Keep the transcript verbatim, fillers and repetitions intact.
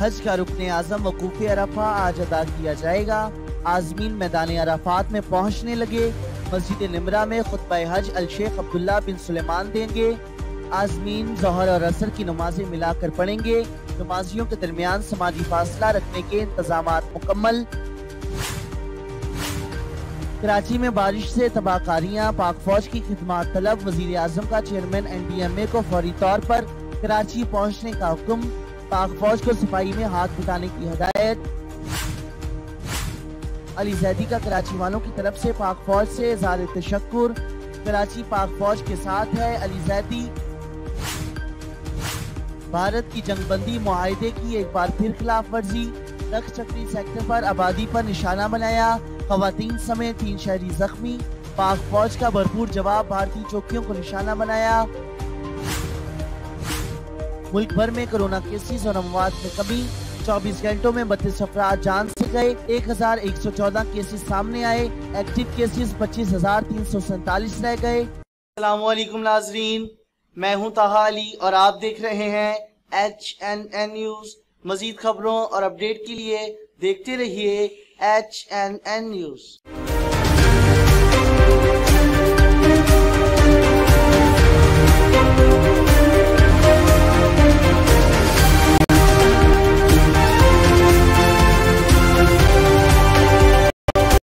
हज का रुकने आज़म वकूफ़ अरफा आज अदा किया जाएगा। आज़मीन मैदान अराफात में पहुँचने लगे। मस्जिद निमरा में खुतबा हज अल शेख अब्दुल्ला बिन सुलेमान देंगे। आज़मीन ज़ोहर और असर की नमाजें मिलाकर पढ़ेंगे। नमाजियों के दरमियान समाजी फासला रखने के इंतजामात मुकम्मल। कराची में बारिश से तबाहकारियां, पाक फौज की खिदमत तलब। वजीर आजम का chairman N D M A को फौरी तौर पर कराची पहुँचने का हुक्म। पाक फौज को सफाई में हाथ मिटाने की हिदायत। अली जैदी का कराची वालों की तरफ से पाक फौज से इज़हार तशक्कुर। कराची पाक फौज के साथ है। अली जैदी। भारत की जंगबंदी मुआहिदे की एक बार फिर खिलाफ वर्जी। तख्त चक्री सेक्टर पर आबादी पर निशाना बनाया। खवातीन समेत तीन शहरी जख्मी। पाक फौज का भरपूर जवाब, भारतीय चौकियों को निशाना बनाया। मुल्क भर में कोरोना केसेस और अमवात में कमी। चौबीस घंटों में बत्तीस अफराद जान से गए। एक हजार एक सौ चौदह केसेस सामने आए। एक्टिव केसेस पच्चीस हजार तीन सौ सैतालीस रह गए। अस्सलाम वालेकुम नाजरीन, मैं हूं ताहा अली और आप देख रहे हैं एच एन एन न्यूज। मजीद खबरों और अपडेट के लिए देखते रहिए एच एन एन न्यूज।